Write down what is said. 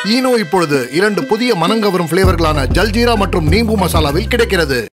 Eno இப்பொழுது 2 புதிய மனங்கவரும் ஃபிளேவர்களான ஜல்ஜீரா மற்றும் நீம்பு மசாலாவில் கிடைக்கிறது.